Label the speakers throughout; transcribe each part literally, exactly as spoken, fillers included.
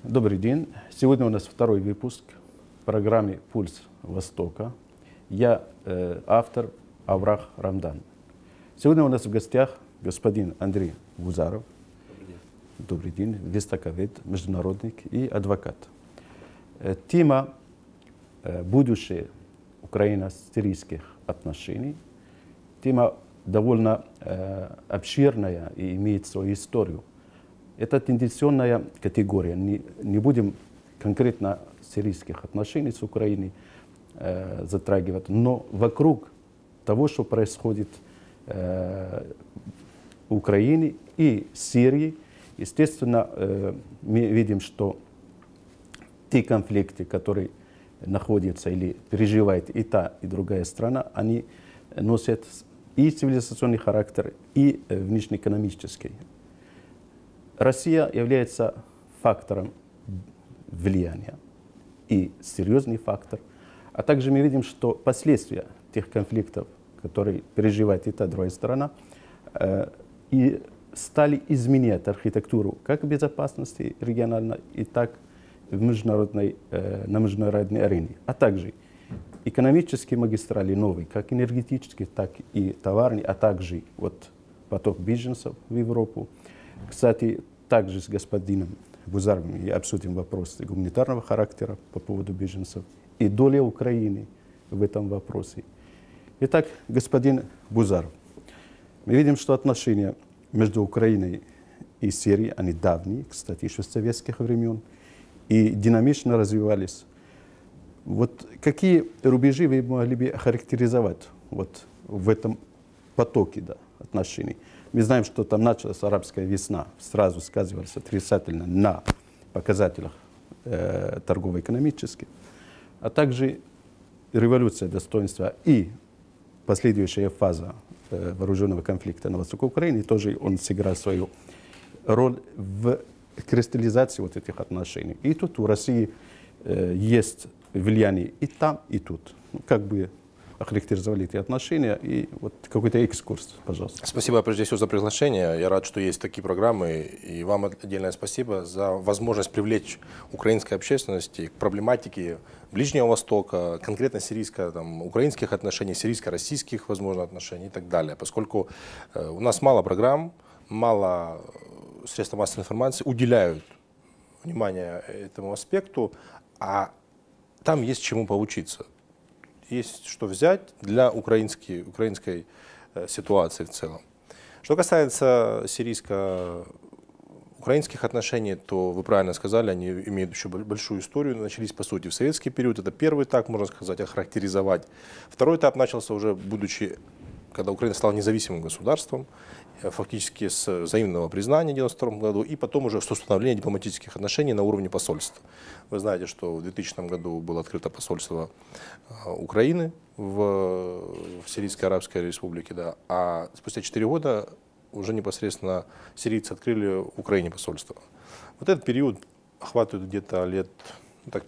Speaker 1: Добрый день. Сегодня у нас второй выпуск программы «Пульс Востока». Я э, автор Аврах Рамдан. Сегодня у нас в гостях господин Андрей Бузаров.
Speaker 2: Добрый день.
Speaker 1: Добрый день. Востоковед, международник и адвокат. Э, тема э, «Будущее украино-сирийских отношений». Тема довольно э, обширная и имеет свою историю. Это тенденционная категория. Не, не будем конкретно сирийских отношений с Украиной э, затрагивать, но вокруг того, что происходит э, в Украине и Сирии, естественно, э, мы видим, что те конфликты, которые находятся или переживает и та, и другая страна, они носят и цивилизационный характер, и э, внешнеэкономический. Россия является фактором влияния и серьезный фактор. А также мы видим, что последствия тех конфликтов, которые переживает и та, и другая сторона, э, и стали изменять архитектуру как безопасности региональной, и так в международной, э, на международной арене. А также экономические магистрали новые, как энергетические, так и товарные, а также вот, поток беженцев в Европу. Кстати, также с господином Бузаровым я обсудим вопросы гуманитарного характера по поводу беженцев и доля Украины в этом вопросе. Итак, господин Бузаров, мы видим, что отношения между Украиной и Сирией, они давние, кстати, еще с советских времен, и динамично развивались. Вот какие рубежи вы могли бы охарактеризовать вот в этом потоке, да, отношений? Мы знаем, что там началась арабская весна, сразу сказывалась отрицательно на показателях э, торгово-экономических, а также революция достоинства и последующая фаза э, вооруженного конфликта на востоке Украины, тоже он сыграл свою роль в кристаллизации вот этих отношений. И тут у России э, есть влияние и там, и тут. Ну, как бы охарактеризовали эти отношения, и вот какой-то экскурс, пожалуйста.
Speaker 2: Спасибо прежде всего за приглашение. Я рад, что есть такие программы, и вам отдельное спасибо за возможность привлечь украинской общественности к проблематике Ближнего Востока, конкретно сирийско-украинских отношений, сирийско-российских, возможно, отношений и так далее. Поскольку э, у нас мало программ, мало средств массовой информации уделяют внимание этому аспекту, а там есть чему поучиться. Есть что взять для украинской, украинской э, ситуации в целом. Что касается сирийско-украинских отношений, то вы правильно сказали, они имеют еще большую историю, начались по сути в советский период. Это первый этап, можно сказать, охарактеризовать. Второй этап начался уже, будучи, когда Украина стала независимым государством, фактически с взаимного признания в девяносто втором году, и потом уже с установления дипломатических отношений на уровне посольства. Вы знаете, что в двухтысячном году было открыто посольство Украины в, в Сирийской Арабской Республике, да, а спустя четыре года уже непосредственно сирийцы открыли в Украине посольство. Вот этот период охватывает где-то лет так,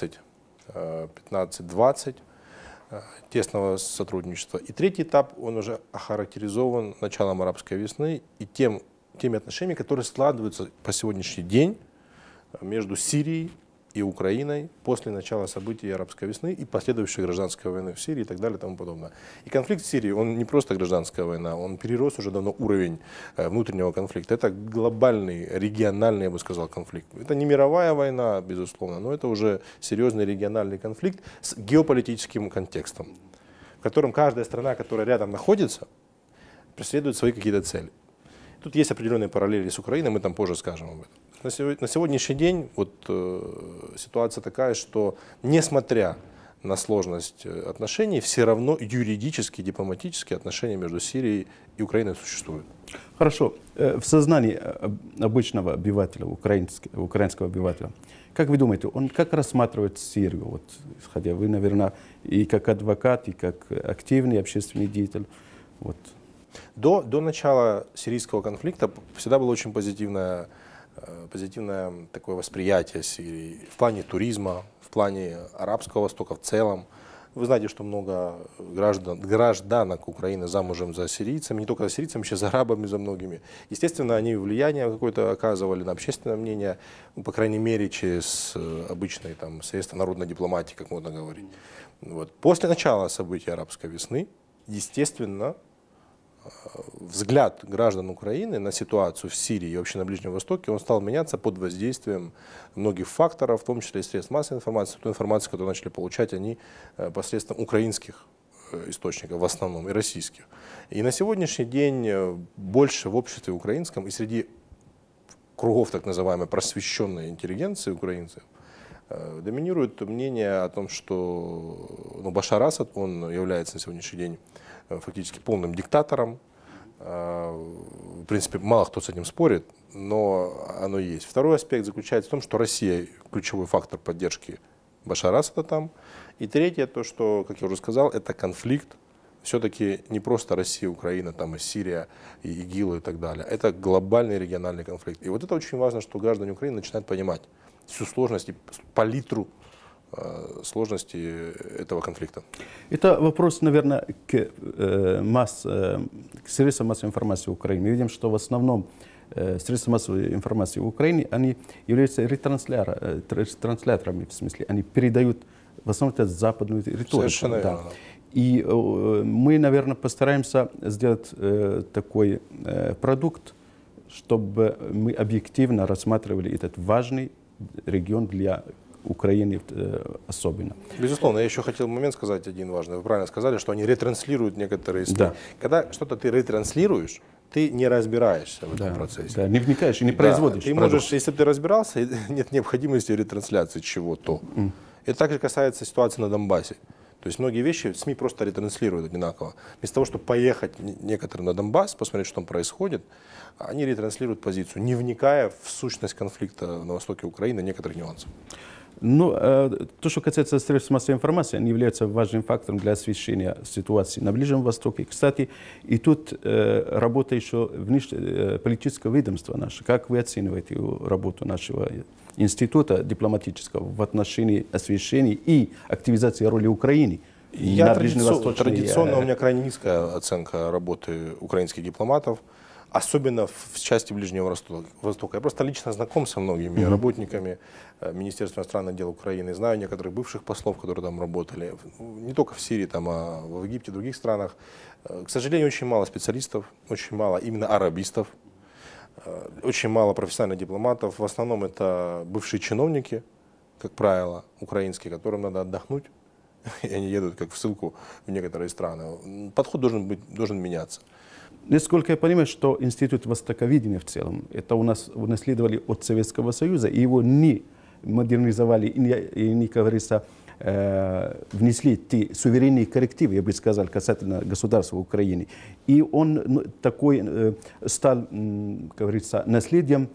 Speaker 2: пятнадцать-двадцать. Тесного сотрудничества. И третий этап, он уже охарактеризован началом арабской весны и тем, теми отношениями, которые складываются по сегодняшний день между Сирией и Украиной после начала событий арабской весны и последующей гражданской войны в Сирии и так далее и тому подобное. И конфликт в Сирии, он не просто гражданская война, он перерос уже давно уровень внутреннего конфликта. Это глобальный, региональный, я бы сказал, конфликт. Это не мировая война, безусловно, но это уже серьезный региональный конфликт с геополитическим контекстом, в котором каждая страна, которая рядом находится, преследует свои какие-то цели. Тут есть определенные параллели с Украиной, мы там позже скажем об этом. На сегодняшний день вот, э, ситуация такая, что несмотря на сложность отношений, все равно юридические, дипломатические отношения между Сирией и Украиной существуют.
Speaker 1: Хорошо. В сознании обычного обывателя, украинского, украинского обывателя, как вы думаете, он как рассматривает Сирию? Вот, исходя, вы, наверное, и как адвокат, и как активный общественный деятель. Вот.
Speaker 2: До, до начала сирийского конфликта всегда было очень позитивное, позитивное такое восприятие Сирии в плане туризма, в плане Арабского Востока в целом. Вы знаете, что много граждан, гражданок Украины замужем за сирийцами, не только за сирийцами, еще за арабами, за многими. Естественно, они влияние какое-то оказывали на общественное мнение, ну, по крайней мере, через обычные там, средства народной дипломатии, как можно говорить. Вот. После начала событий арабской весны, естественно, взгляд граждан Украины на ситуацию в Сирии и вообще на Ближнем Востоке, он стал меняться под воздействием многих факторов, в том числе и средств массовой информации, ту информацию, которую начали получать они посредством украинских источников в основном и российских. И на сегодняшний день больше в обществе украинском и среди кругов так называемой просвещенной интеллигенции украинцев доминирует мнение о том, что ну, Башар Асад, он является на сегодняшний день фактически полным диктатором. В принципе, мало кто с этим спорит, но оно есть. Второй аспект заключается в том, что Россия ключевой фактор поддержки Башара Асада там. И третье, то, что, как я уже сказал, это конфликт. Все-таки не просто Россия, Украина, там и Сирия, и ИГИЛ и так далее. Это глобальный региональный конфликт. И вот это очень важно, что граждане Украины начинают понимать всю сложность и палитру сложности этого конфликта.
Speaker 1: Это вопрос, наверное, к, э, масс, э, к средствам массовой информации в Украине. Мы видим, что в основном э, средства массовой информации в Украине, они являются ретрансляторами, ретрансляторами, в смысле, они передают в основном это западную риторику.
Speaker 2: Совершенно
Speaker 1: да.
Speaker 2: верно.
Speaker 1: И э, мы, наверное, постараемся сделать э, такой э, продукт, чтобы мы объективно рассматривали этот важный регион для Украины особенно.
Speaker 2: Безусловно, я еще хотел момент сказать один важный. Вы правильно сказали, что они ретранслируют некоторые СМИ.
Speaker 1: Да.
Speaker 2: Когда что-то ты ретранслируешь, ты не разбираешься в этом
Speaker 1: да,
Speaker 2: процессе.
Speaker 1: Да, не вникаешь и не
Speaker 2: да,
Speaker 1: производишь.
Speaker 2: Ты можешь, если бы ты разбирался, нет необходимости ретрансляции чего-то. Mm. Это также касается ситуации на Донбассе. То есть многие вещи СМИ просто ретранслируют одинаково. Вместо того, чтобы поехать некоторым на Донбасс, посмотреть, что там происходит, они ретранслируют позицию, не вникая в сущность конфликта на востоке Украины, некоторых нюансов.
Speaker 1: Ну, то, что касается средств массовой информации, они являются важным фактором для освещения ситуации на Ближнем Востоке. Кстати, и тут э, работа еще внешнеполитического ведомства наше. Как вы оцениваете работу нашего института дипломатического в отношении освещения и активизации роли Украины?
Speaker 2: Я на традиционно, традиционно у меня крайне низкая оценка работы украинских дипломатов, особенно в части Ближнего Востока. Я просто лично знаком со многими mm-hmm. работниками Министерства иностранных дел Украины, знаю некоторых бывших послов, которые там работали, не только в Сирии, там, а в Египте, в других странах. К сожалению, очень мало специалистов, очень мало именно арабистов, очень мало профессиональных дипломатов. В основном это бывшие чиновники, как правило, украинские, которым надо отдохнуть, и они едут как в ссылку в некоторые страны. Подход должен быть, должен меняться.
Speaker 1: Насколько я понимаю, что Институт Востоковедения в целом, это у нас унаследовали от Советского Союза, и его не модернизовали и, не, и не, как говорится, э, внесли те суверенные коррективы, я бы сказал, касательно государства Украины. И он ну, такой э, стал, как говорится, наследием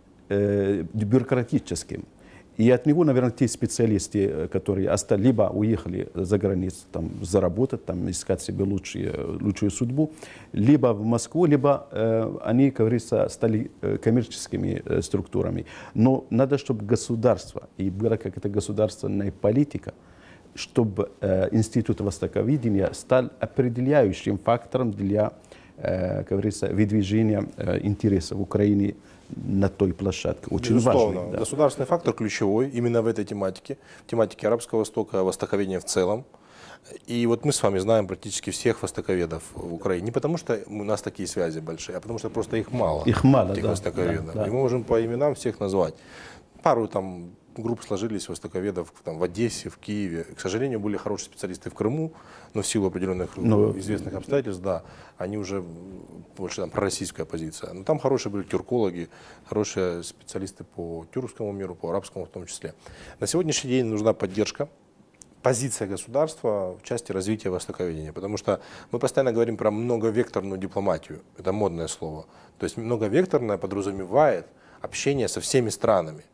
Speaker 1: э, бюрократическим. И от него, наверное, те специалисты, которые остались, либо уехали за границу там, заработать, там, искать себе лучшую, лучшую судьбу, либо в Москву, либо э, они, как говорится, стали э, коммерческими э, структурами. Но надо, чтобы государство, и была какая-то государственная политика, чтобы э, Институт Востоковедения стал определяющим фактором для, э, как говорится, выдвижения э, интересов Украины на той площадке. Очень
Speaker 2: Безусловно,
Speaker 1: важный. Да.
Speaker 2: Государственный фактор ключевой именно в этой тематике, в тематике Арабского Востока, востоковедения в целом. И вот мы с вами знаем практически всех востоковедов в Украине. Не потому, что у нас такие связи большие, а потому, что просто их мало.
Speaker 1: Их мало,
Speaker 2: этих
Speaker 1: да,
Speaker 2: востоковедов.
Speaker 1: Да, да.
Speaker 2: И мы можем по именам всех назвать. Пару там групп сложились востоковедов там, в Одессе, в Киеве. К сожалению, были хорошие специалисты в Крыму, но в силу определенных но... известных обстоятельств, да, они уже больше там пророссийская позиция. Но там хорошие были тюркологи, хорошие специалисты по тюркскому миру, по арабскому в том числе. На сегодняшний день нужна поддержка, позиция государства в части развития востоковедения, потому что мы постоянно говорим про многовекторную дипломатию, это модное слово. То есть многовекторное подразумевает общение со всеми странами.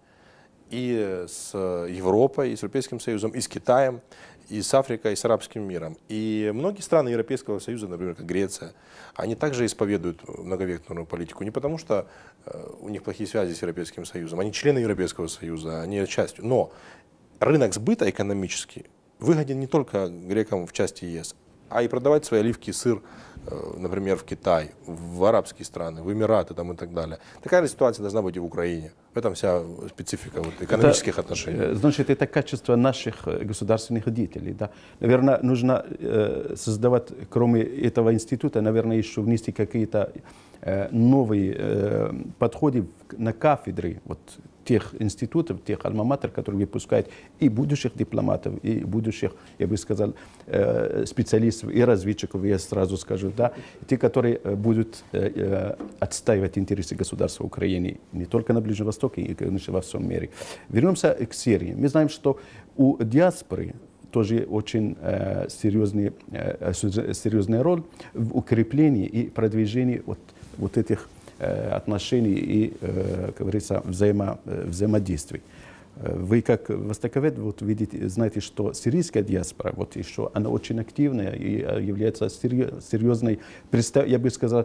Speaker 2: И с Европой, и с Европейским Союзом, и с Китаем, и с Африкой, и с арабским миром. И многие страны Европейского Союза, например, как Греция, они также исповедуют многовекторную политику. Не потому, что у них плохие связи с Европейским Союзом, они члены Европейского Союза, они частью. Но рынок сбыта экономический выгоден не только грекам в части ЕС, а и продавать свои оливки и сыр, например, в Китай, в арабские страны, в Эмираты там, и так далее. Такая же ситуация должна быть и в Украине. В этом вся специфика вот, экономических
Speaker 1: это,
Speaker 2: отношений.
Speaker 1: Значит, это качество наших государственных деятелей. Да? Наверное, нужно э, создавать, кроме этого института, наверное, еще внести какие-то э, новые э, подходы на кафедры вот, тех институтов, тех альма-матер, которые выпускают и будущих дипломатов, и будущих, я бы сказал, э, специалистов и разведчиков, я сразу скажу, да, те, которые будут э, отстаивать интересы государства Украины не только на Ближнем Востоке, и, конечно, во всем мире. Вернемся к Сирии. Мы знаем, что у диаспоры тоже очень э, серьезный, э, серьезная роль в укреплении и продвижении вот, вот этих э, отношений и, э, как говорится, взаимо, э, взаимодействий. Вы, как востоковед, вот видите, знаете, что сирийская диаспора, вот еще, она очень активная и является серьезной, я бы сказал,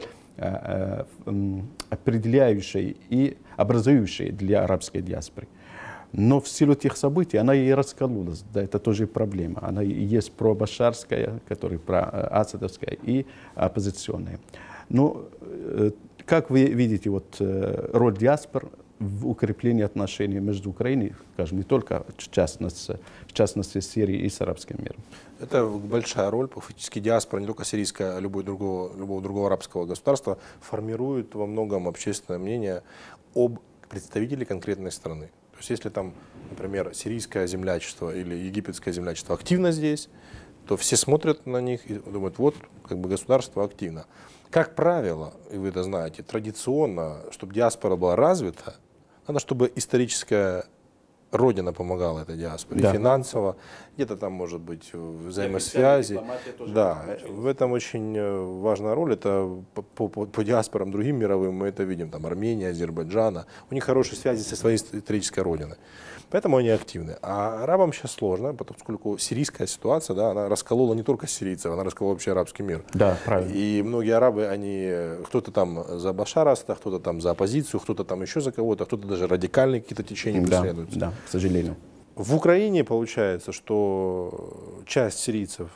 Speaker 1: определяющей и образующей для арабской диаспоры. Но в силу тех событий она и раскололась, да, это тоже проблема. Она и есть пробашарская, которая проасадовская, и оппозиционная. Но как вы видите вот, роль диаспор в укреплении отношений между Украиной, скажем, не только в частности, в частности с Сирией и с арабским миром?
Speaker 2: Это большая роль. Фактически диаспора, не только сирийская, а любой другого, любого другого арабского государства, формирует во многом общественное мнение об представителе конкретной страны. То есть если там, например, сирийское землячество или египетское землячество активно здесь, то все смотрят на них и думают, вот как бы государство активно. Как правило, и вы это знаете, традиционно, чтобы диаспора была развита, надо, чтобы историческая родина помогала этой диаспоре, да. Финансово, где-то там может быть взаимосвязи. Да, в этом очень важная роль. Это по, по, по диаспорам другим мировым мы это видим, там Армения, Азербайджана. У них хорошие связи со своей исторической родиной. Поэтому они активны. А арабам сейчас сложно, поскольку сирийская ситуация, да, она расколола не только сирийцев, она расколола вообще арабский мир.
Speaker 1: Да, правильно.
Speaker 2: И многие арабы, они, кто-то там за Башара Асада, кто-то там за оппозицию, кто-то там еще за кого-то, кто-то даже радикальные какие-то течения преследуют.
Speaker 1: Да, да, к сожалению.
Speaker 2: В Украине получается, что часть сирийцев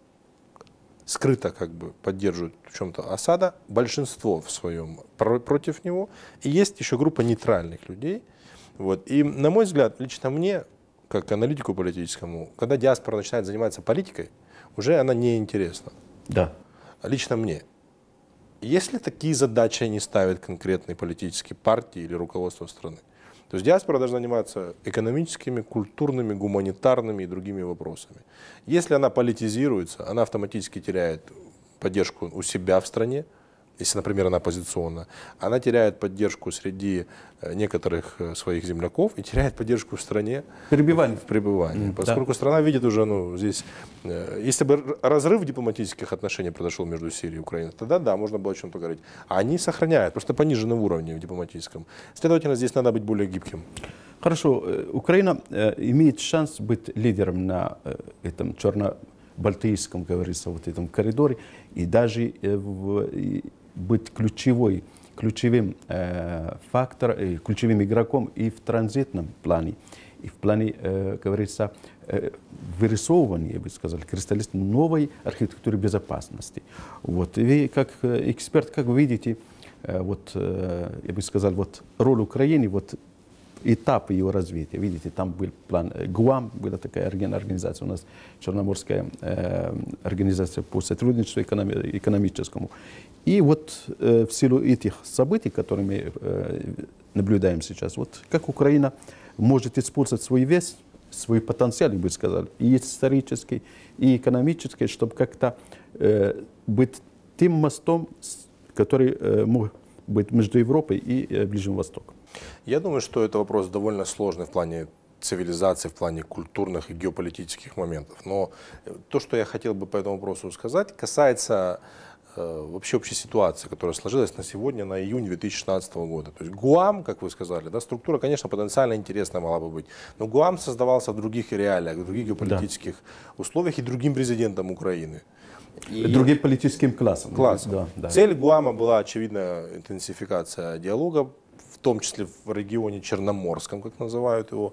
Speaker 2: скрыто как бы поддерживают в чем-то Асада, большинство в своем против него, и есть еще группа нейтральных людей. Вот. И, на мой взгляд, лично мне, как аналитику политическому, когда диаспора начинает заниматься политикой, уже она неинтересна.
Speaker 1: Да.
Speaker 2: Лично мне. Если такие задачи не ставят конкретные политические партии или руководство страны, то есть диаспора должна заниматься экономическими, культурными, гуманитарными и другими вопросами. Если она политизируется, она автоматически теряет поддержку у себя в стране. Если, например, она оппозиционна, она теряет поддержку среди некоторых своих земляков и теряет поддержку в стране
Speaker 1: Пребывание.
Speaker 2: в пребывании.
Speaker 1: Mm,
Speaker 2: поскольку да. страна видит уже, ну, здесь, если бы разрыв дипломатических отношений произошел между Сирией и Украиной, тогда да, можно было о чем-то говорить. А они сохраняют, просто пониженном уровне в дипломатическом. Следовательно, здесь надо быть более гибким.
Speaker 1: Хорошо. Украина имеет шанс быть лидером на этом черно-балтийском, говорится, вот этом коридоре и даже в быть ключевой, ключевым э, фактором, э, ключевым игроком и в транзитном плане, и в плане, э, говорится, э, вырисовывания, я бы сказал, кристаллизации новой архитектуры безопасности. Вот. И вы, как эксперт, как вы видите, э, вот, э, я бы сказал, вот, роль Украины, вот, этапы его развития. Видите, там был план ГУАМ, была такая организация у нас, Черноморская э, организация по сотрудничеству экономи экономическому. И вот э, в силу этих событий, которые мы э, наблюдаем сейчас, вот как Украина может использовать свой вес, свой потенциал, я бы сказал, и исторический, и экономический, чтобы как-то э, быть тем мостом, который э, мог быть между Европой и э, Ближним Востоком.
Speaker 2: Я думаю, что это вопрос довольно сложный в плане цивилизации, в плане культурных и геополитических моментов. Но то, что я хотел бы по этому вопросу сказать, касается э, вообще общей ситуации, которая сложилась на сегодня, на июнь две тысячи шестнадцатого года. То есть ГУАМ, как вы сказали, да, структура, конечно, потенциально интересная могла бы быть, но ГУАМ создавался в других реалиях, в других геополитических да. условиях и другим президентом Украины.
Speaker 1: И другим политическим классом.
Speaker 2: классом.
Speaker 1: Да, да.
Speaker 2: Цель ГУАМа была, очевидно, интенсификация диалога в том числе в регионе Черноморском, как называют его.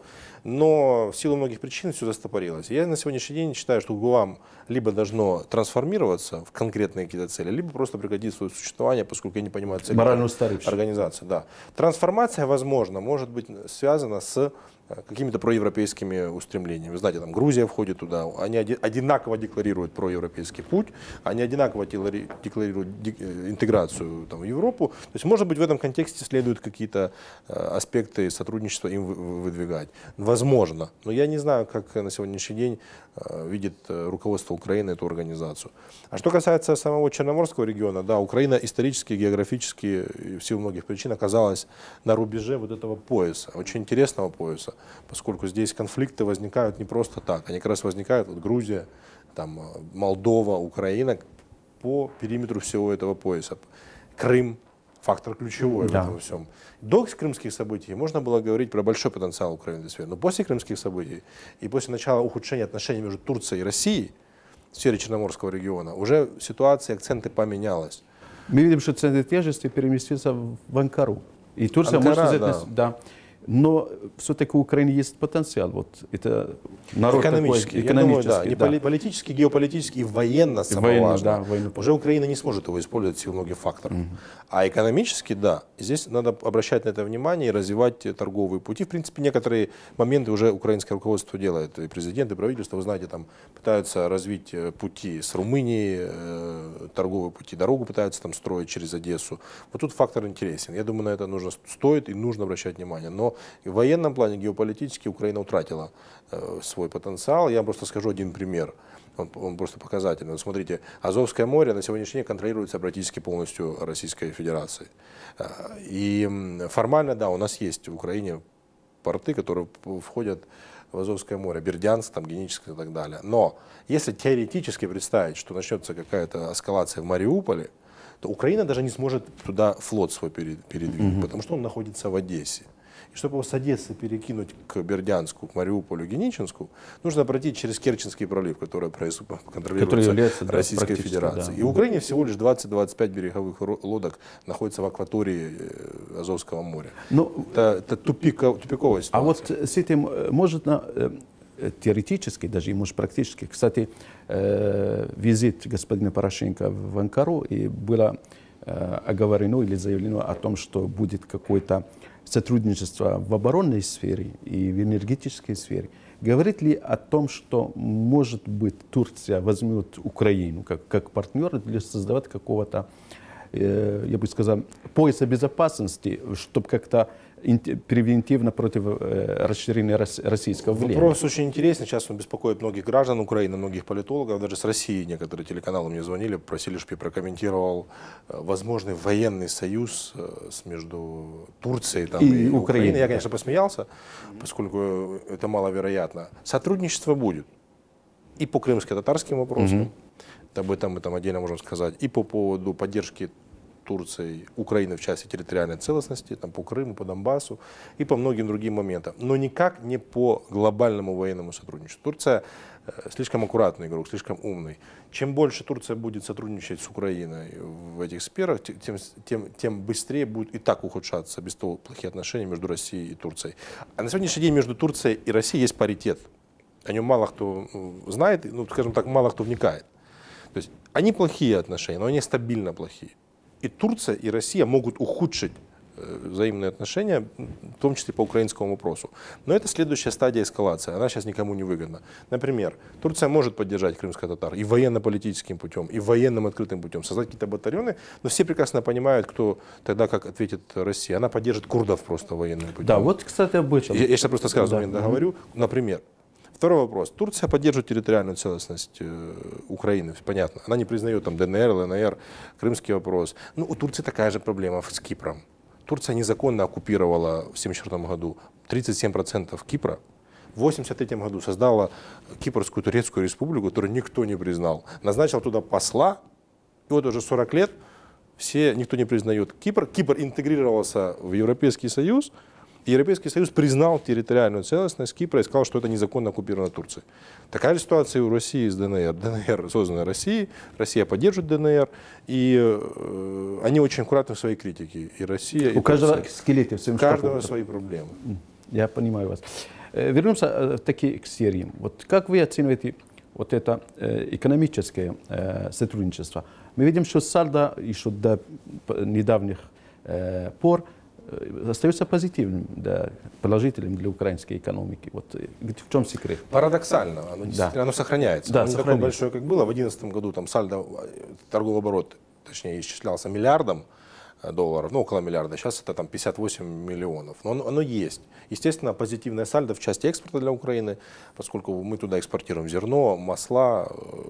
Speaker 2: Но в силу многих причин все застопорилось. Я на сегодняшний день считаю, что ГУАМ либо должно трансформироваться в конкретные какие-то цели, либо просто прекратить свое существование, поскольку я не понимаю цели организации. Да. Трансформация, возможно, может быть связана с какими-то проевропейскими устремлениями. Вы знаете, там Грузия входит туда, они одинаково декларируют проевропейский путь, они одинаково декларируют интеграцию там, в Европу. То есть, может быть, в этом контексте следует какие-то аспекты сотрудничества им выдвигать. Возможно, но я не знаю, как на сегодняшний день видит руководство Украины эту организацию. А что касается самого Черноморского региона, да, Украина исторически, географически, в силу многих причин оказалась на рубеже вот этого пояса, очень интересного пояса, поскольку здесь конфликты возникают не просто так, они как раз возникают, вот Грузия, там, Молдова, Украина, по периметру всего этого пояса. Крым — фактор ключевой да. в этом всем. До крымских событий можно было говорить про большой потенциал Украины для сферы, но после крымских событий и после начала ухудшения отношений между Турцией и Россией в сфере Черноморского региона уже ситуация, акценты поменялась.
Speaker 1: Мы видим, что центр тяжести переместился в Анкару. И Турция
Speaker 2: Анкара,
Speaker 1: может
Speaker 2: да.
Speaker 1: взять... Да. Но все-таки у Украины есть потенциал. Вот это народ
Speaker 2: экономический,
Speaker 1: такой, экономический,
Speaker 2: я думаю, да,
Speaker 1: да.
Speaker 2: Не политический, геополитический и военно самое
Speaker 1: военно,
Speaker 2: важное.
Speaker 1: Да, военно.
Speaker 2: Уже Украина не сможет его использовать в силу многих факторов. Угу. А экономически, да, здесь надо обращать на это внимание и развивать торговые пути. В принципе, некоторые моменты уже украинское руководство делает. И президент, и правительство, вы знаете, там пытаются развить пути с Румынией, э, торговые пути, дорогу пытаются там строить через Одессу. Вот тут фактор интересен. Я думаю, на это нужно, стоит и нужно обращать внимание. Но в военном плане, геополитически, Украина утратила э, свой потенциал. Я просто скажу один пример, он, он просто показательный. Вот смотрите, Азовское море на сегодняшний день контролируется практически полностью Российской Федерацией. Э, и формально, да, у нас есть в Украине порты, которые входят в Азовское море, Бердянск, там, Геническое и так далее. Но если теоретически представить, что начнется какая-то эскалация в Мариуполе, то Украина даже не сможет туда флот свой передвинуть, mm-hmm. потому что он находится в Одессе. И чтобы его с Одессы перекинуть к Бердянску, к Мариуполю, Геническу, нужно пройти через Керченский пролив, который контролируется который Российской Федерацией. Да. И в Украине всего лишь двадцать-двадцать пять береговых лодок находится в акватории Азовского моря. Но, это это тупик, тупиковая ситуация.
Speaker 1: А вот с этим можно теоретически, даже и может практически, кстати, визит господина Порошенко в Анкару, и было оговорено или заявлено о том, что будет какой-то сотрудничество в оборонной сфере и в энергетической сфере. Говорит ли о том, что, может быть, Турция возьмет Украину как, как партнера для создавать какого-то, э, я бы сказал, пояса безопасности, чтобы как-то превентивно против э, расширения российского влияния?
Speaker 2: Вопрос очень интересный. Сейчас он беспокоит многих граждан Украины, многих политологов. Даже с России некоторые телеканалы мне звонили, просили, чтобы я прокомментировал возможный военный союз между Турцией там, и, и Украиной. Украиной. Я, конечно, посмеялся, поскольку это маловероятно. Сотрудничество будет и по крымско-татарским вопросам, угу. об этом мы там отдельно можем сказать, и по поводу поддержки Турции, Украины в части территориальной целостности, там, по Крыму, по Донбассу и по многим другим моментам. Но никак не по глобальному военному сотрудничеству. Турция э, слишком аккуратный игрок, слишком умный. Чем больше Турция будет сотрудничать с Украиной в этих сферах, тем, тем, тем быстрее будут и так ухудшаться без того плохие отношения между Россией и Турцией. А на сегодняшний день между Турцией и Россией есть паритет. О нем мало кто знает, ну, скажем так, мало кто вникает. То есть они плохие отношения, но они стабильно плохие. И Турция, и Россия могут ухудшить взаимные отношения, в том числе по украинскому вопросу. Но это следующая стадия эскалации, она сейчас никому не выгодна. Например, Турция может поддержать крымских татар и военно-политическим путем, и военным открытым путем, создать какие-то батальоны, но все прекрасно понимают, кто тогда как ответит Россия. Она поддержит курдов просто военным путем.
Speaker 1: Да, вот, кстати, об этом.
Speaker 2: Я, я сейчас просто сразу да. договорю. Например, второй вопрос. Турция поддерживает территориальную целостность э, Украины, понятно. Она не признает там ДНР, ЛНР, крымский вопрос. Ну, у Турции такая же проблема с Кипром. Турция незаконно оккупировала в тысяча девятьсот семьдесят четвёртом году тридцать семь процентов Кипра. В восемьдесят третьем году создала Кипрскую турецкую республику, которую никто не признал. Назначил туда посла, и вот уже сорок лет все, никто не признает Кипр. Кипр интегрировался в Европейский Союз. И Европейский Союз признал территориальную целостность Кипра и сказал, что это незаконно оккупировано Турцией. Такая же ситуация и у России с ДНР. ДНР создана Россией, Россия поддерживает ДНР, и э, они очень аккуратны в своей критике. И Россия,
Speaker 1: у
Speaker 2: и
Speaker 1: каждого
Speaker 2: Турция,
Speaker 1: скелете в своем
Speaker 2: у каждого
Speaker 1: шкафу.
Speaker 2: свои проблемы.
Speaker 1: Я понимаю вас. Вернемся таки к Сирии. Вот как вы оцениваете вот это экономическое сотрудничество? Мы видим, что сальдо еще до недавних пор остается позитивным, да, положительным для украинской экономики. Вот в чем секрет?
Speaker 2: Парадоксально, оно, да. оно сохраняется.
Speaker 1: Да,
Speaker 2: оно не такое большое, как было. В две тысячи одиннадцатом году там сальдо, торговый оборот, точнее, исчислялся миллиардом долларов, ну около миллиарда, сейчас это там пятьдесят восемь миллионов, но оно, оно есть. Естественно, позитивное сальдо в части экспорта для Украины, поскольку мы туда экспортируем зерно, масла,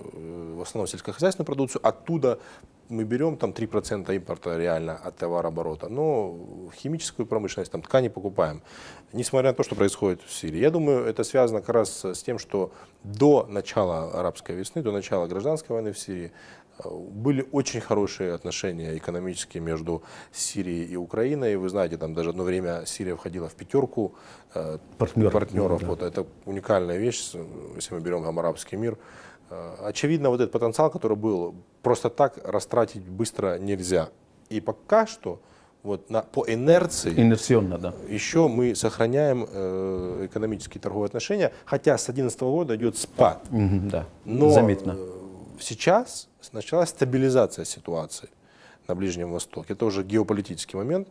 Speaker 2: в основном сельскохозяйственную продукцию, оттуда мы берем там три процента импорта реально от товарооборота, но химическую промышленность, там ткани покупаем, несмотря на то, что происходит в Сирии. Я думаю, это связано как раз с тем, что до начала арабской весны, до начала гражданской войны в Сирии были очень хорошие отношения экономические между Сирией и Украиной. Вы знаете, там даже одно время Сирия входила в пятерку партнеров. партнеров. Да. Вот это уникальная вещь, если мы берем там арабский мир. Очевидно, вот этот потенциал, который был, просто так растратить быстро нельзя. И пока что вот на, по инерции
Speaker 1: Инерционно, да.
Speaker 2: еще мы сохраняем э, экономические торговые отношения, хотя с две тысячи одиннадцатого года идет спад.
Speaker 1: Mm-hmm, да.
Speaker 2: Но
Speaker 1: заметно.
Speaker 2: Сейчас началась стабилизация ситуации на Ближнем Востоке. Это уже геополитический момент.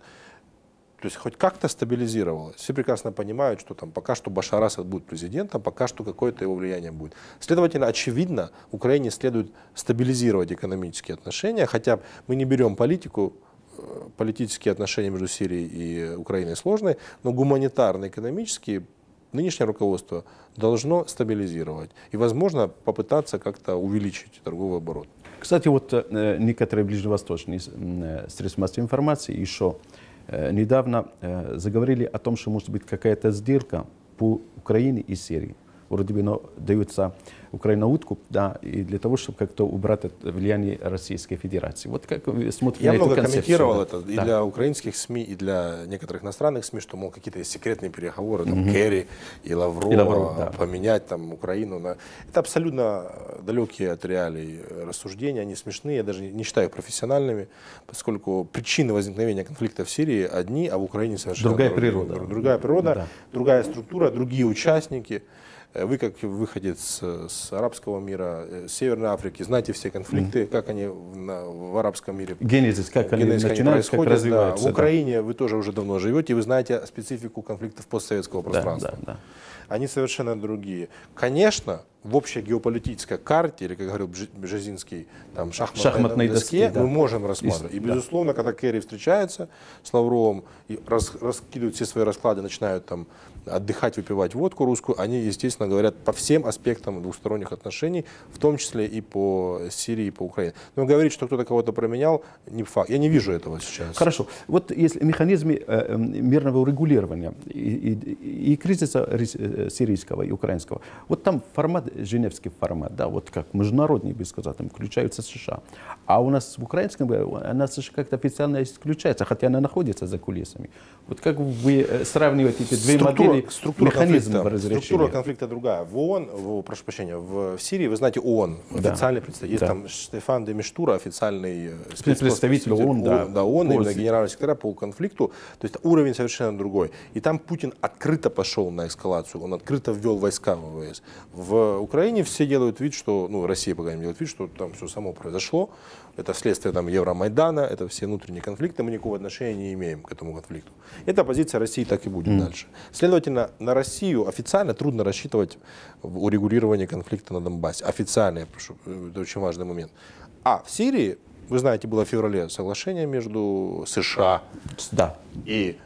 Speaker 2: То есть хоть как-то стабилизировалось. Все прекрасно понимают, что там пока что Башар Асад будет президентом, пока что какое-то его влияние будет. Следовательно, очевидно, Украине следует стабилизировать экономические отношения, хотя мы не берем политику, политические отношения между Сирией и Украиной сложные, но гуманитарно-экономические нынешнее руководство должно стабилизировать и, возможно, попытаться как-то увеличить торговый оборот.
Speaker 1: Кстати, вот э, некоторые ближневосточные э, средства массовой информации еще э, недавно э, заговорили о том, что может быть какая-то сделка по Украине и Сирии. Вроде бы ну, дается Украина откуп, да, и для того, чтобы как-то убрать это влияние Российской Федерации. Вот как вы смотрите
Speaker 2: Я
Speaker 1: на эту
Speaker 2: много
Speaker 1: концепцию?
Speaker 2: комментировал это и
Speaker 1: да.
Speaker 2: для украинских СМИ, и для некоторых иностранных СМИ, что, мол, какие-то есть секретные переговоры, там, mm-hmm. Керри и Лаврова, и Лавров, да. поменять там Украину. На... Это абсолютно далекие от реалий рассуждения, они смешные, я даже не считаю их профессиональными, поскольку причины возникновения конфликта в Сирии одни, а в Украине совершенно
Speaker 1: другая
Speaker 2: другие.
Speaker 1: природа.
Speaker 2: Другая природа, да. другая структура, другие участники. Вы, как выходец с арабского мира, с Северной Африки, знаете все конфликты, mm-hmm. как они в, в арабском мире,
Speaker 1: генезис, как они
Speaker 2: генезис,
Speaker 1: начинают, как развиваются.
Speaker 2: Да. В Украине да. вы тоже уже давно живете, и вы знаете специфику конфликтов постсоветского пространства.
Speaker 1: Да, да, да.
Speaker 2: Они совершенно другие. Конечно, в общей геополитической карте, или, как говорил Бжезинский, там, шахматной, шахматной доске, доске да. мы можем рассматривать. И, безусловно, да. когда Керри встречается с Лавровым и рас, раскидывают все свои расклады, начинают там отдыхать, выпивать водку русскую, они, естественно, говорят по всем аспектам двухсторонних отношений, в том числе и по Сирии, и по Украине. Но говорить, что кто-то кого-то променял, не факт. Я не вижу этого сейчас.
Speaker 1: Хорошо. Вот если механизмы э, мирного урегулирования и, и, и кризиса сирийского и украинского, вот там формат, женевский формат, да, вот как международный, бы сказать, там включаются США. А у нас в украинском, она как-то официально исключается, хотя она находится за кулисами. Вот как вы сравниваете эти две модели?
Speaker 2: Структура конфликта, структура конфликта другая. В ООН, в, прошу прощения, в Сирии, вы знаете, ООН, да. официальный представитель. Есть да. там Штефан де Миштура, официальный
Speaker 1: представитель ООН, да,
Speaker 2: да, ООН, именно генерального секретаря по конфликту. То есть уровень совершенно другой. И там Путин открыто пошел на эскалацию, он открыто ввел войска в ВВС. В Украине все делают вид, что, ну, Россия, по крайней мере, делает вид, что там все само произошло. Это следствие там Евромайдана, это все внутренние конфликты, мы никакого отношения не имеем к этому конфликту. Эта позиция России так и будет mm. дальше. Следовательно, на Россию официально трудно рассчитывать в урегулировании конфликта на Донбассе. Официально, я прошу, это очень важный момент. А в Сирии, вы знаете, было в феврале соглашение между США
Speaker 1: да.
Speaker 2: и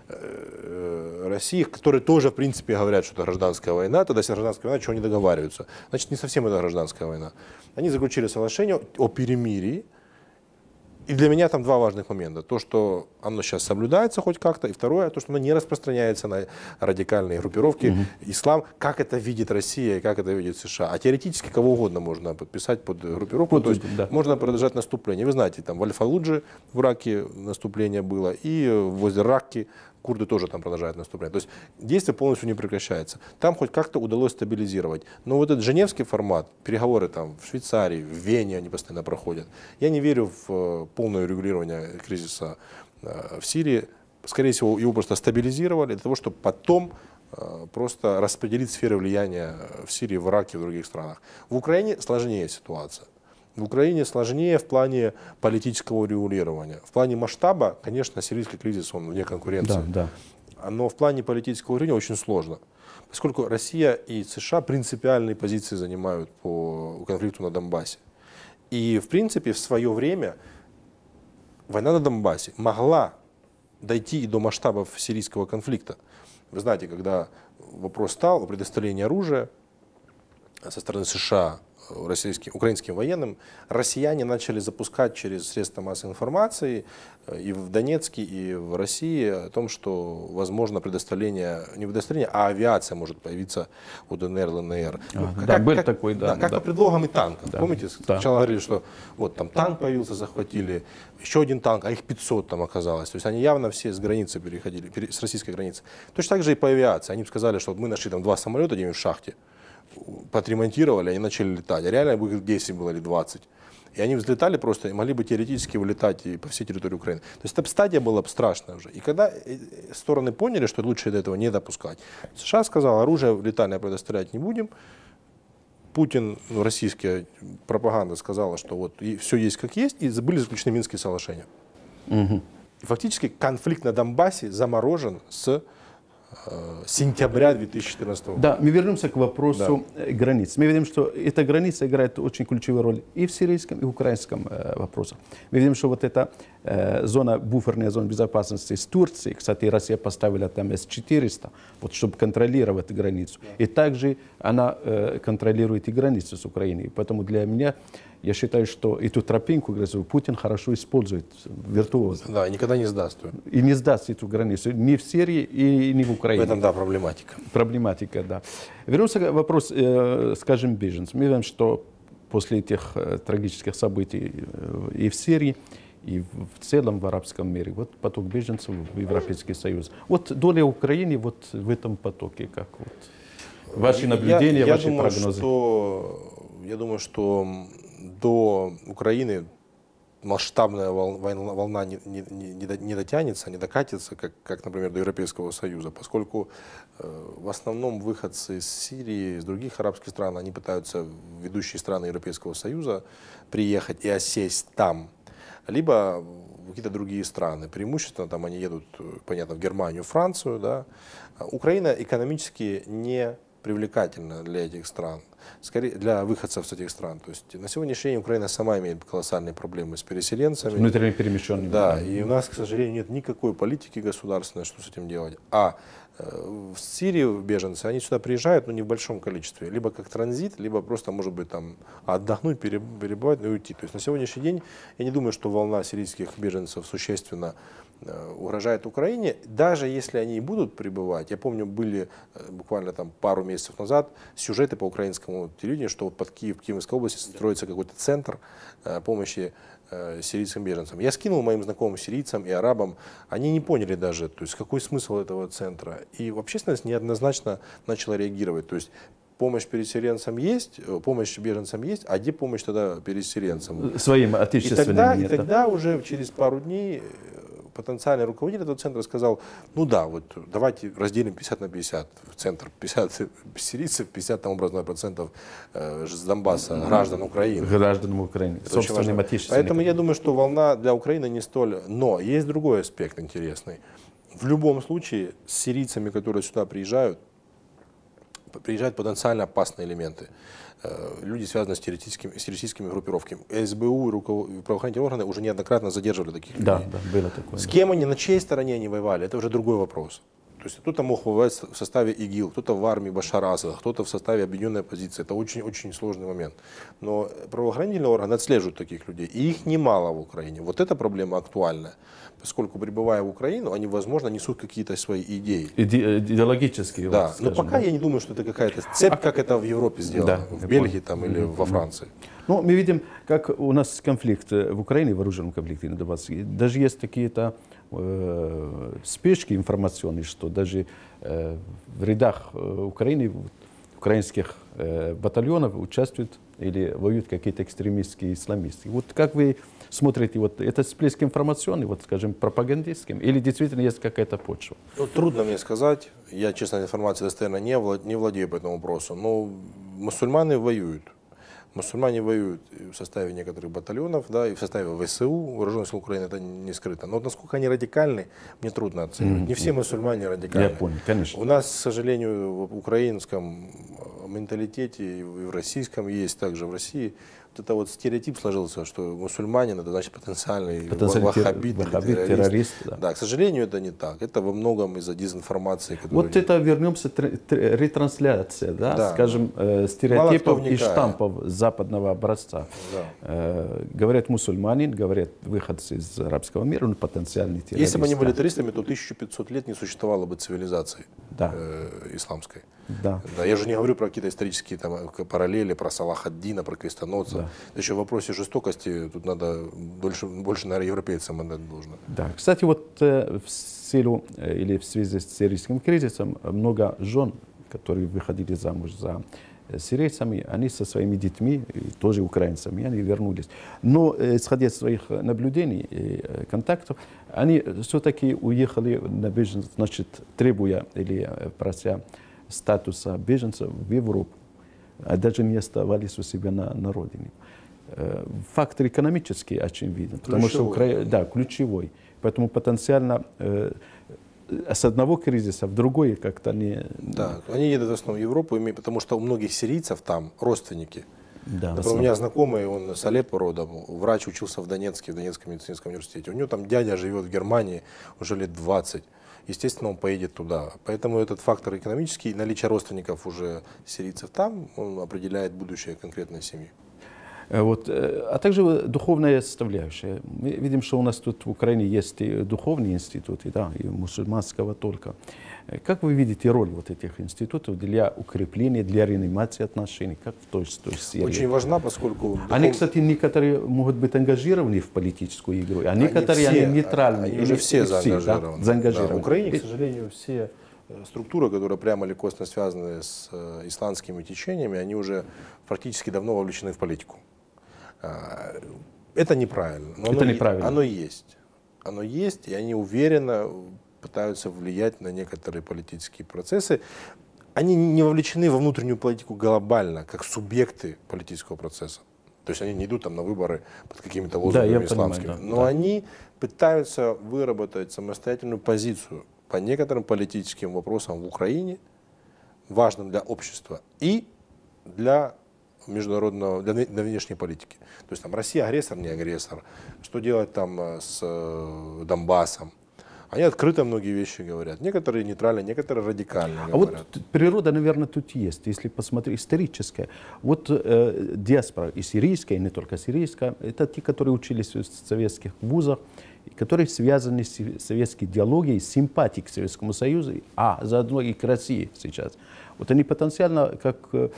Speaker 2: э, Россией, которые тоже, в принципе, говорят, что это гражданская война. Тогда если гражданская война, чего они договариваются? Значит, не совсем это гражданская война. Они заключили соглашение о перемирии. И для меня там два важных момента. То, что оно сейчас соблюдается хоть как-то, и второе, то, что оно не распространяется на радикальные группировки. Угу. Ислам, как это видит Россия и как это видит США. А теоретически кого угодно можно подписать под группировку. Под, то есть да. можно продолжать наступление. Вы знаете, там в Аль-Фаллудже в Ираке наступление было, и возле Ракки, курды тоже там продолжают наступление. То есть действие полностью не прекращается. Там хоть как-то удалось стабилизировать. Но вот этот женевский формат, переговоры там в Швейцарии, в Вене они постоянно проходят. Я не верю в полное регулирование кризиса в Сирии. Скорее всего, его просто стабилизировали для того, чтобы потом просто распределить сферы влияния в Сирии, в Ираке и в других странах. В Украине сложнее ситуация. В Украине сложнее в плане политического регулирования. В плане масштаба, конечно, сирийский кризис, он вне конкуренции.
Speaker 1: Да, да.
Speaker 2: Но в плане политического регулирования очень сложно. Поскольку Россия и США принципиальные позиции занимают по конфликту на Донбассе. И, в принципе, в свое время война на Донбассе могла дойти и до масштабов сирийского конфликта. Вы знаете, когда вопрос стал о предоставлении оружия со стороны США российским, украинским военным, россияне начали запускать через средства массовой информации и в Донецке, и в России о том, что возможно предоставление, не предоставление, а авиация может появиться у ДНР, ЛНР.
Speaker 1: А,
Speaker 2: ну,
Speaker 1: да,
Speaker 2: как,
Speaker 1: был
Speaker 2: как,
Speaker 1: такой, да.
Speaker 2: да, как
Speaker 1: да.
Speaker 2: по предлогам и танков.
Speaker 1: Да.
Speaker 2: Помните,
Speaker 1: Да.
Speaker 2: сначала говорили, что вот там танк появился, захватили, еще один танк, а их пятьсот там оказалось. То есть они явно все с границы переходили, с российской границы. Точно так же и по авиации. Они сказали, что мы нашли там два самолета где-нибудь в шахте, подремонтировали, они начали летать. А реально их десять было или двадцать. И они взлетали просто и могли бы теоретически вылетать и по всей территории Украины. То есть эта стадия была бы страшная уже. И когда стороны поняли, что лучше до этого не допускать, США сказал, оружие летальное предоставлять не будем. Путин, ну, российская пропаганда сказала, что вот и все есть как есть, и были заключены Минские соглашения.
Speaker 1: Угу.
Speaker 2: И фактически конфликт на Донбассе заморожен с сентября две тысячи четырнадцатого года.
Speaker 1: Да, мы вернемся к вопросу да. границ. Мы видим, что эта граница играет очень ключевую роль и в сирийском, и в украинском э, вопросе. Мы видим, что вот эта э, зона, буферная зона безопасности с Турцией, кстати, Россия поставила там эс четыреста, вот, чтобы контролировать границу. Да. И также она э, контролирует и границу с Украиной. Поэтому для меня, я считаю, что эту тропинку Путин хорошо использует, виртуозно.
Speaker 2: Да, и никогда не сдаст ее.
Speaker 1: И не сдаст эту границу ни в Сирии, и ни в Украине.
Speaker 2: В этом, да, проблематика.
Speaker 1: Проблематика, да. Вернемся к вопросу, э, скажем, беженцев. Мы видим, что после этих э, трагических событий э, и в Сирии, и в, в целом в арабском мире, вот поток беженцев в Европейский Союз. Вот доля Украины вот в этом потоке, как вот ваши наблюдения,
Speaker 2: я, я
Speaker 1: ваши
Speaker 2: думаю,
Speaker 1: прогнозы?
Speaker 2: Что, я думаю, что до Украины масштабная волна, волна не, не, не, не дотянется, не докатится, как, как, например, до Европейского Союза, поскольку э, в основном выходцы из Сирии, из других арабских стран, они пытаются в ведущие страны Европейского Союза приехать и осесть там, либо в какие-то другие страны. Преимущественно там они едут, понятно, в Германию, Францию. Да. Украина экономически не привлекательна для этих стран, скорее для выходцев с этих стран. То есть на сегодняшний день Украина сама имеет колоссальные проблемы с переселенцами.
Speaker 1: Внутренне перемещенными.
Speaker 2: Да, и у нас, к сожалению, нет никакой политики государственной, что с этим делать. А э, в Сирию беженцы, они сюда приезжают, но не в большом количестве. Либо как транзит, либо просто, может быть, там отдохнуть, перебывать и уйти. То есть на сегодняшний день я не думаю, что волна сирийских беженцев существенно угрожает Украине, даже если они и будут прибывать. Я помню, были буквально там пару месяцев назад сюжеты по украинскому телевидению, что вот под Киев, в Киевской области строится какой-то центр помощи сирийским беженцам. Я скинул моим знакомым сирийцам и арабам, они не поняли даже, то есть какой смысл этого центра. И общественность неоднозначно начала реагировать. То есть помощь переселенцам есть, помощь беженцам есть, а где помощь тогда переселенцам?
Speaker 1: Своим отечественным.
Speaker 2: И тогда,
Speaker 1: нет,
Speaker 2: и тогда уже через пару дней потенциальный руководитель этого центра сказал, ну да, вот давайте разделим пятьдесят на пятьдесят в центр, пятьдесят сирийцев, пятьдесят там образно процентов э, с Донбасса, граждан Украины.
Speaker 1: Граждан Украины, собственным отечественным.
Speaker 2: Поэтому я думаю, что волна для Украины не столь... Но есть другой аспект интересный. В любом случае с сирийцами, которые сюда приезжают, приезжают потенциально опасные элементы. Люди, связанные с террористическими, с террористическими группировками. СБУ и правоохранительные органы уже неоднократно задерживали таких людей.
Speaker 1: Да, да, было такое.
Speaker 2: С кем они, на чьей стороне они воевали, это уже другой вопрос. То есть кто-то мог воевать в составе ИГИЛ, кто-то в армии Башара Асада, кто-то в составе объединенной оппозиции. Это очень-очень сложный момент. Но правоохранительные органы отслеживают таких людей. И их немало в Украине. Вот эта проблема актуальная. Поскольку, прибывая в Украину, они, возможно, несут какие-то свои идеи.
Speaker 1: Иде идеологические.
Speaker 2: Да,
Speaker 1: вот, скажем,
Speaker 2: но пока
Speaker 1: да.
Speaker 2: я не думаю, что это какая-то цепь, как это в Европе сделано,
Speaker 1: Да,
Speaker 2: в Бельгии там, или во Франции.
Speaker 1: Ну, мы видим, как у нас конфликт в Украине, вооруженный конфликт на Донбассе. Даже есть какие-то э, спешки информационной, что даже э, в рядах э, Украины, украинских э, батальонов участвуют или воюют какие-то экстремистские исламисты. Вот как вы смотрите, вот это всплеск информационный, вот скажем, пропагандистским, или действительно есть какая-то почва?
Speaker 2: Ну, трудно мне сказать. Я, честно, информацией достоверно не, влад... не владею по этому вопросу. Но мусульмане воюют. Мусульмане воюют в составе некоторых батальонов, да, и в составе ВСУ, Вооруженных сил Украины, это не скрыто. Но вот насколько они радикальны, мне трудно оценивать. Mm-hmm. Не все мусульмане радикальны.
Speaker 1: Я понял, конечно.
Speaker 2: У нас, к сожалению, в украинском менталитете и в российском есть также в России вот это вот стереотип сложился, что мусульманин это значит потенциальный,
Speaker 1: потенциальный
Speaker 2: ваххабит,
Speaker 1: ваххабит,
Speaker 2: террорист.
Speaker 1: террорист. Да.
Speaker 2: Да, к сожалению, это не так. Это во многом из-за дезинформации. Которая...
Speaker 1: Вот это вернемся, ретрансляция, да, да. скажем, э, стереотипов и штампов западного образца. Да. Э, говорят мусульманин, говорят выходцы из арабского мира, он потенциальный террорист.
Speaker 2: Если бы они были террористами, то тысяча пятьсот лет не существовало бы цивилизации
Speaker 1: да.
Speaker 2: э, исламской.
Speaker 1: Да.
Speaker 2: Да, я же не говорю про какие-то исторические там, параллели, про Салах ад-Дина, про крестоносцев. Да. Еще в вопросе жестокости тут надо больше, больше наверное, европейцам отдать должно.
Speaker 1: Да. Кстати, вот э, в силу э, или в связи с сирийским кризисом много жен, которые выходили замуж за э, сирийцами, они со своими детьми, и тоже украинцами, они вернулись. Но, э, исходя из своих наблюдений и э, контактов, они все-таки уехали на беженцев, значит, требуя или э, прося статуса беженцев в Европу, а даже не оставались у себя на, на родине. Фактор экономический очень виден, потому ключевой. Что Украина, да, ключевой. Поэтому потенциально э, с одного кризиса в другой как-то не...
Speaker 2: Да, они едут в основном в Европу, потому что у многих сирийцев там родственники.
Speaker 1: Да,
Speaker 2: Например, у меня знакомый, он с Алеппо родом, врач, учился в Донецке, в Донецком медицинском университете. У него там дядя живет в Германии уже лет двадцать. Естественно, он поедет туда. Поэтому этот фактор экономический, наличие родственников уже сирийцев там, он определяет будущее конкретной семьи.
Speaker 1: Вот. А также духовная составляющая. Мы видим, что у нас тут в Украине есть и духовные институты, да, и мусульманского только. Как вы видите роль вот этих институтов для укрепления, для реанимации отношений, как в той, той Сирии?
Speaker 2: Очень важна, поскольку... Духов...
Speaker 1: Они, кстати, некоторые могут быть ангажированы в политическую игру, а некоторые
Speaker 2: они, все,
Speaker 1: они нейтральные.
Speaker 2: Они уже все заангажированы.
Speaker 1: Да, заангажированы.
Speaker 2: Да, в Украине, к сожалению, все структуры, которые прямо или косвенно связаны с исламскими течениями, они уже практически давно вовлечены в политику. Это неправильно. Но
Speaker 1: Это
Speaker 2: оно,
Speaker 1: неправильно.
Speaker 2: Оно есть. Оно есть, и они уверенно пытаются влиять на некоторые политические процессы. Они не вовлечены во внутреннюю политику глобально, как субъекты политического процесса. То есть они не идут там на выборы под какими-то лозунгами да, исламскими. Понимаю, да, но да. они пытаются выработать самостоятельную позицию по некоторым политическим вопросам в Украине, важным для общества и для международного, для, для внешней политики. То есть там Россия агрессор, не агрессор. Что делать там с э, Донбассом? Они открыто многие вещи говорят. Некоторые нейтрально, некоторые радикально
Speaker 1: а
Speaker 2: говорят.
Speaker 1: Вот природа, наверное, тут есть. Если посмотреть историческая. Вот э, диаспора и сирийская, и не только сирийская, это те, которые учились в советских вузах, которые связаны с советской идеологией, симпатией к Советскому Союзу, а заодно и к России сейчас. Вот они потенциально как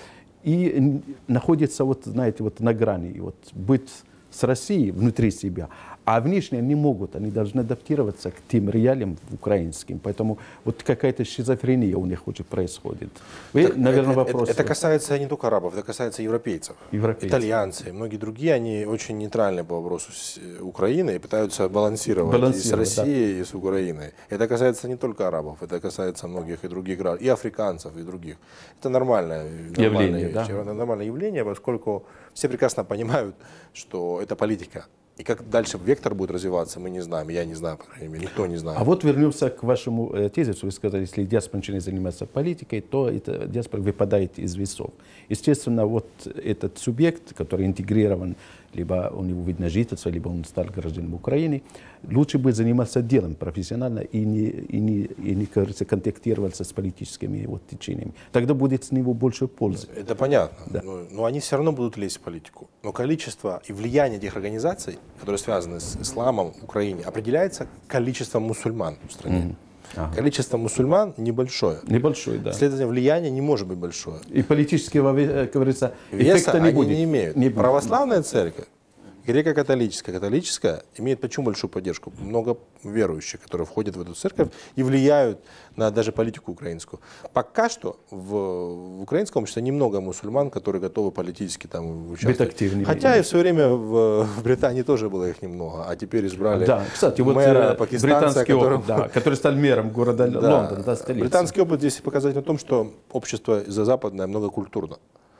Speaker 1: и находятся, вот, знаете, вот на грани, вот, быть с Россией внутри себя, а внешне они могут, они должны адаптироваться к тем реалиям украинским. Поэтому вот какая-то шизофрения у них уже происходит. Вы,
Speaker 2: так,
Speaker 1: наверное,
Speaker 2: это,
Speaker 1: вопрос.
Speaker 2: Это касается не только арабов, это касается европейцев.
Speaker 1: европейцев.
Speaker 2: Итальянцы, многие другие, они очень нейтральны по вопросу с Украины и пытаются балансировать,
Speaker 1: балансировать
Speaker 2: и с Россией,
Speaker 1: да.
Speaker 2: и с Украиной. Это касается не только арабов, это касается многих и других граждан, и африканцев, и других. Это нормальное
Speaker 1: явление,
Speaker 2: да? это нормальное явление, поскольку все прекрасно понимают, что это политика. И как дальше вектор будет развиваться, мы не знаем. Я не знаю, по крайней мере, никто не знает.
Speaker 1: А вот вернемся к вашему э, тезису. Вы сказали, если диаспора начинает заниматься политикой, то эта диаспора выпадает из весов. Естественно, вот этот субъект, который интегрирован, либо у него видно жительство, либо он стал гражданином Украины, лучше бы заниматься делом профессионально и не, и не, и не кажется, контактироваться с политическими вот, течениями. Тогда будет с него больше пользы.
Speaker 2: Это понятно.
Speaker 1: Да.
Speaker 2: Но, но они все равно будут лезть в политику. Но количество и влияние этих организаций, которые связаны с исламом в Украине, определяется количеством мусульман в стране. Mm-hmm. Ага. Количество мусульман небольшое.
Speaker 1: Небольшое, да.
Speaker 2: Следовательно, влияние не может быть большое.
Speaker 1: И политического, как говорится,
Speaker 2: веса
Speaker 1: эффекта не
Speaker 2: они
Speaker 1: будет.
Speaker 2: не имеют.
Speaker 1: Не будет.
Speaker 2: Православная церковь, греко-католическая, католическая имеет почему большую поддержку? Много верующих, которые входят в эту церковь и влияют на даже политику украинскую. Пока что в, в украинском обществе немного мусульман, которые готовы политически там участвовать. Хотя и в свое время в, в Британии тоже было их немного, а теперь избрали
Speaker 1: да, кстати, вот
Speaker 2: мэра пакистанца,
Speaker 1: который, опыт, да, который стал мэром города да, Лондон, да, столицы.
Speaker 2: Британский опыт здесь показатель в том, что общество западное многокультурно.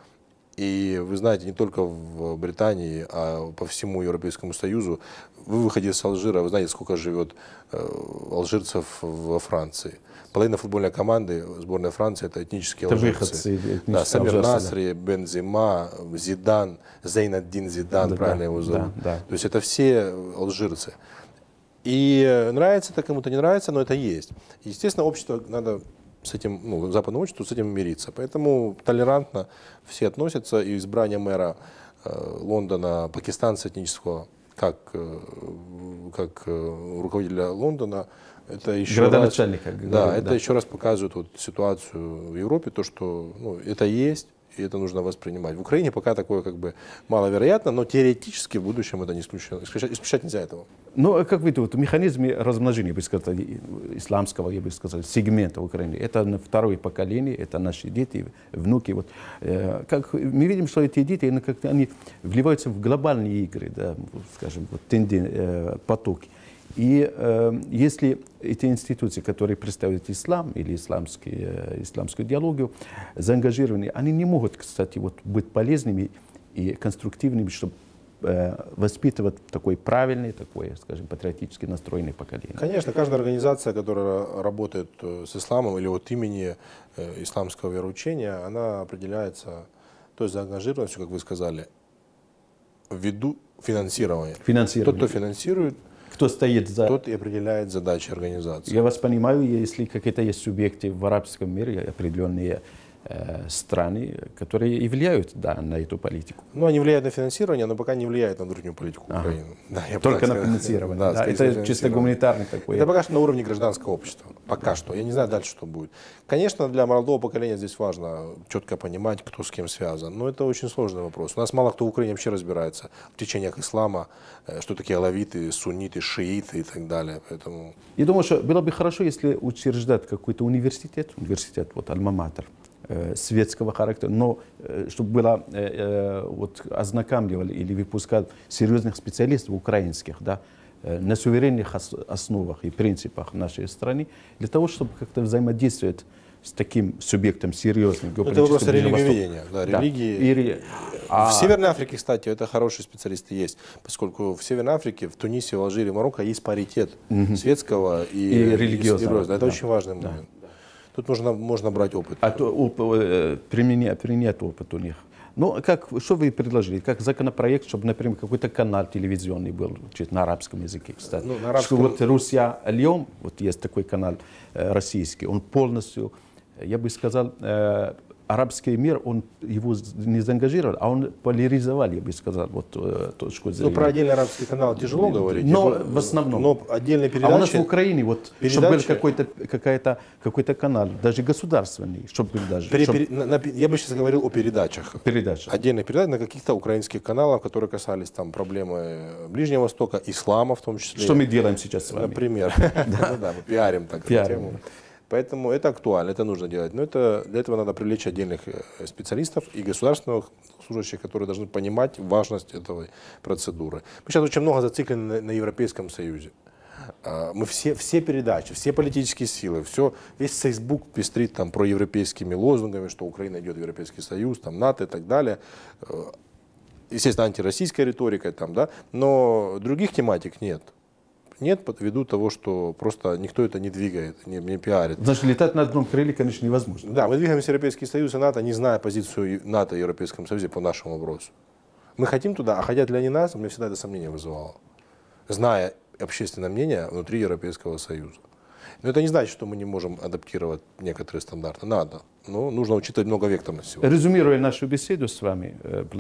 Speaker 2: И вы знаете, не только в Британии, а по всему Европейскому Союзу, вы выходите с Алжира, вы знаете, сколько живет алжирцев во Франции. Половина футбольной команды сборной Франции это этнические
Speaker 1: это
Speaker 2: алжирцы.
Speaker 1: Выходцы,
Speaker 2: да, Самир Насри, Бензема, Зидан, Зейнаддин Зидан, да, правильно да, его зовут. Да, да. То есть это все алжирцы. И нравится это кому-то, не нравится, но это есть. Естественно, общество надо с этим, ну, западному обществу с этим мириться. Поэтому толерантно все относятся, и избрание мэра э, Лондона, пакистанца этнического, как, э, как э, руководителя Лондона, это еще раз, да, да, это еще раз показывает вот ситуацию в Европе, то, что ну, это есть, и это нужно воспринимать. В Украине пока такое как бы маловероятно, но теоретически в будущем это не исключено. Исключать, исключать нельзя этого.
Speaker 1: Ну, как видите, вот, механизм размножения, я бы сказал, исламского, я бы сказал, сегмента в Украине, это второе поколение, это наши дети, внуки. Вот, э, как мы видим, что эти дети, они, как, они вливаются в глобальные игры, да, скажем, вот, тенден, э, потоки. И э, если эти институции, которые представляют ислам или исламский, э, исламскую идеологию, заангажированы, они не могут, кстати, вот, быть полезными и конструктивными, чтобы э, воспитывать такой правильный, такой, скажем, патриотически настроенный поколение.
Speaker 2: Конечно, каждая организация, которая работает с исламом или от имени э, исламского вероучения, она определяется той заангажированностью, как вы сказали, ввиду финансирования.
Speaker 1: Финансирование.
Speaker 2: Тот, кто финансирует,
Speaker 1: кто стоит за...
Speaker 2: тот и определяет задачи организации.
Speaker 1: Я вас понимаю, если какие-то есть субъекты в арабском мире, определенные э, страны, которые и влияют да, на эту политику.
Speaker 2: Ну, они влияют на финансирование, но пока не влияют на внутреннюю политику
Speaker 1: ага.
Speaker 2: Украины. Да, я
Speaker 1: Только на финансирование. Да, да, это чисто гуманитарный такой.
Speaker 2: Это пока что на уровне гражданского общества. Пока что. Я не знаю дальше, что будет. Конечно, для молодого поколения здесь важно четко понимать, кто с кем связан. Но это очень сложный вопрос. У нас мало кто в Украине вообще разбирается в течениях ислама, что такие алавиты, сунниты, шииты и так далее. Поэтому...
Speaker 1: Я думаю, что было бы хорошо, если учреждать какой-то университет, университет, вот, альма-матер, э, светского характера, но э, чтобы было, э, э, вот, ознакомливали или выпускали серьезных специалистов украинских, да, э, на суверенных основах и принципах нашей страны, для того, чтобы как-то взаимодействовать с таким субъектом серьезным.
Speaker 2: Это вопрос религиоведения. Да, да. Религии. И, а... В Северной Африке, кстати, это хорошие специалисты есть, поскольку в Северной Африке, в Тунисе, в Алжире, в Марокко есть паритет угу. светского и,
Speaker 1: и религиозного.
Speaker 2: Это да. очень важный момент. Да. Тут можно, можно брать опыт.
Speaker 1: А то, оп, применять, применять опыт у них. Ну, как, что вы предложили? Как законопроект, чтобы, например, какой-то канал телевизионный был на арабском языке, кстати. Ну, на арабском... Что вот «Руссия Льем», вот есть такой канал э, российский, он полностью, я бы сказал, э, арабский мир, он его не заангажировал, а он поляризовал, я бы сказал, вот э, точку зрения.
Speaker 2: Ну, про отдельный арабский канал тяжело
Speaker 1: но,
Speaker 2: говорить.
Speaker 1: Но в основном.
Speaker 2: Но отдельные передачи...
Speaker 1: А у нас в Украине, вот, передачи... чтобы был какой-то, какая-то, какой-то канал, даже государственный, чтобы был даже...
Speaker 2: Пере,
Speaker 1: чтобы...
Speaker 2: пере, на, на, я бы сейчас говорил о передачах.
Speaker 1: Передачах.
Speaker 2: Отдельные передачи на каких-то украинских каналах, которые касались там проблемы Ближнего Востока, ислама в том числе.
Speaker 1: Что мы делаем сейчас с вами?
Speaker 2: Например. Да, мы пиарим так эту тему. Поэтому это актуально, это нужно делать. Но это, для этого надо привлечь отдельных специалистов и государственных служащих, которые должны понимать важность этой процедуры. Мы сейчас очень много зациклены на, на Европейском Союзе. Мы все, все передачи, все политические силы, все, весь Facebook пестрит там проевропейскими лозунгами, что Украина идет в Европейский Союз, там, НАТО и так далее. Естественно, антироссийская риторика, там, да, но других тематик нет. Нет, ввиду того, что просто никто это не двигает, не, не пиарит.
Speaker 1: Значит, летать на одном крыле, конечно, невозможно.
Speaker 2: Да, мы двигаемся в Европейский Союз и НАТО, не зная позицию НАТО и Европейском Союзе по нашему вопросу. Мы хотим туда, а хотят ли они нас, у меня всегда это сомнение вызывало. Зная общественное мнение внутри Европейского Союза. Но это не значит, что мы не можем адаптировать некоторые стандарты. Надо. Но нужно учитывать многовекторность сегодня.
Speaker 1: Резюмируя нашу беседу с вами,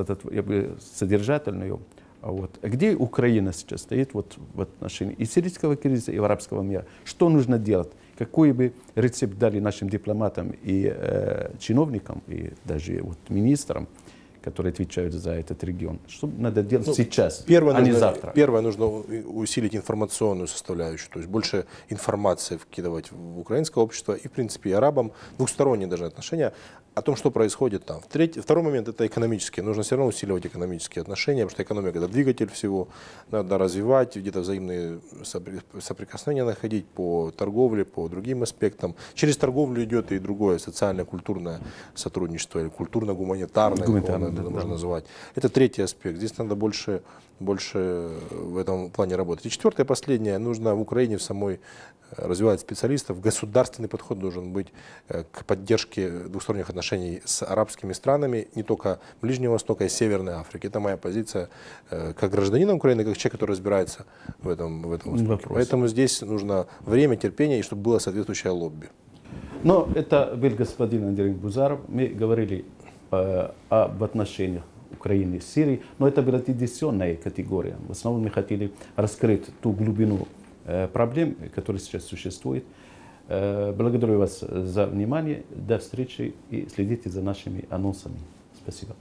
Speaker 1: я бы содержательную, вот. Где Украина сейчас стоит вот в отношении и сирийского кризиса, и арабского мира? Что нужно делать? Какой бы рецепт дали нашим дипломатам и э, чиновникам, и даже вот, министрам, которые отвечают за этот регион. Что надо делать
Speaker 2: Ну,
Speaker 1: сейчас,
Speaker 2: первое
Speaker 1: а не
Speaker 2: нужно,
Speaker 1: завтра?
Speaker 2: Первое, нужно усилить информационную составляющую, то есть больше информации вкидывать в украинское общество и, в принципе, и арабам, двухсторонние даже отношения о том, что происходит там. Третий, второй момент – это экономические. Нужно все равно усиливать экономические отношения, потому что экономика – это двигатель всего. Надо развивать, где-то взаимные соприкосновения находить по торговле, по другим аспектам. Через торговлю идет и другое социально-культурное сотрудничество, или культурно-гуманитарное,
Speaker 1: Гуманитарное,
Speaker 2: это
Speaker 1: да,
Speaker 2: можно
Speaker 1: да.
Speaker 2: называть. Это третий аспект. Здесь надо больше, больше в этом плане работать. И четвертое, последнее, нужно в Украине в самой развивать специалистов. Государственный подход должен быть к поддержке двухсторонних отношений с арабскими странами, не только Ближнего Востока, и Северной Африки. Это моя позиция как гражданина Украины, как человек, который разбирается в этом, в этом вопросе. Поэтому здесь нужно время, терпение, и чтобы было соответствующее лобби.
Speaker 1: Но это был господин Андрей Бузаров. Мы говорили э, об отношениях Украины с Сирией, но это была традиционная категория. В основном мы хотели раскрыть ту глубину э, проблем, которые сейчас существуют. Э, благодарю вас за внимание. До встречи и следите за нашими анонсами. Спасибо.